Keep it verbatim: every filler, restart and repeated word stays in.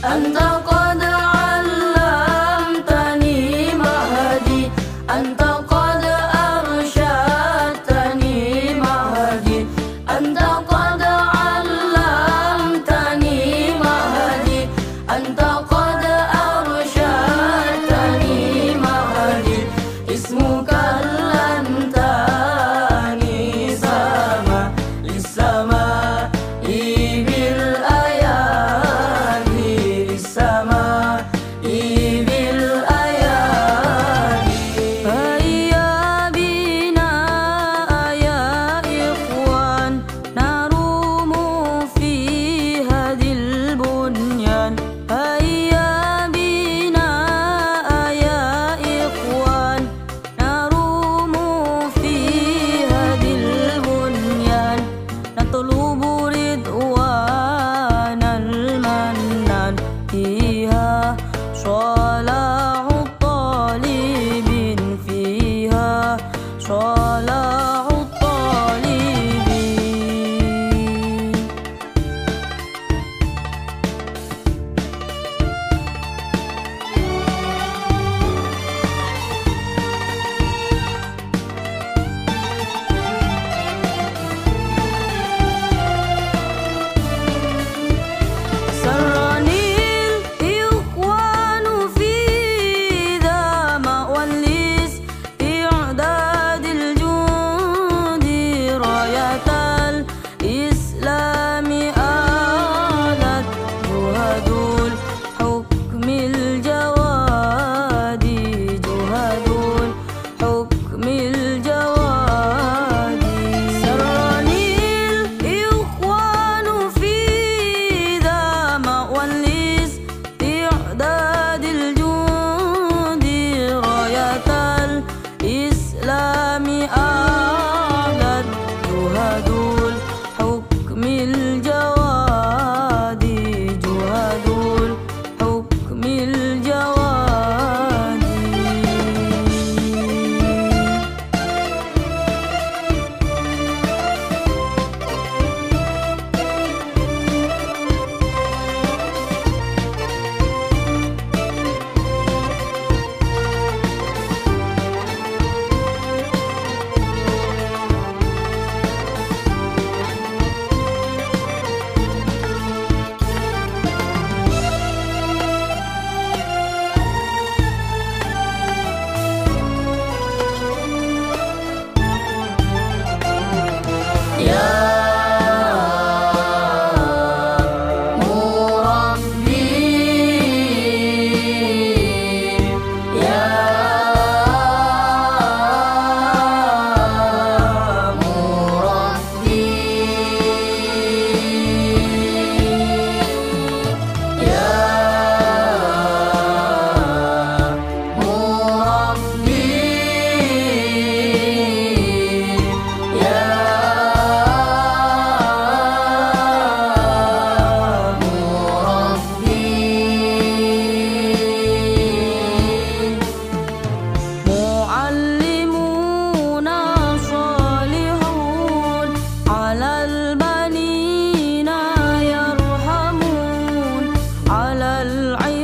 أنت قد علمتني مهدي، أنت قد أرشدتني مهدي، أنت قد علمتني مهدي، أنت قد أرشدتني مهدي. اسمك لنتاني سما للسماء بالأيادي، للسماء بالأيادي. هيا بنا يا إخوان نروم في هذه البنيان، هيا بنا يا إخوان نروم في هذه البنيان، نطلب رضوان المنان، فيها صلاح الطالبين، فيها صلاح الطالبين. سرني الإخوان في ذا مأوى لاستعداد الجند، راية الإسلام آلت جهد الحكم الجواد، جهد الحكم الجواد. سرني الإخوان في ذا مأوى لاستعداد الجند، راية الإسلام آلت جهد الحكم الجواد، جهد الحكم الجواد. يا مربي يا مربي يا مربي يا معلمون صالحون على البنين يرحمون، على العباد